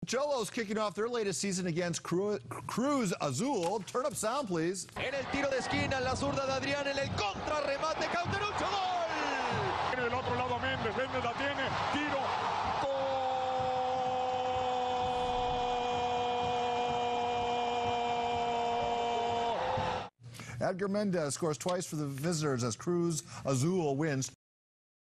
Xolos kicking off their latest season against Cruz, Azul. Turn up sound, please. En el tiro de esquina, en la zurda de Adrián, en el contrarremate, Cauterucho, gol. En el otro lado Méndez la tiene, tiro, gol. Edgar Mendez scores twice for the visitors as Cruz Azul wins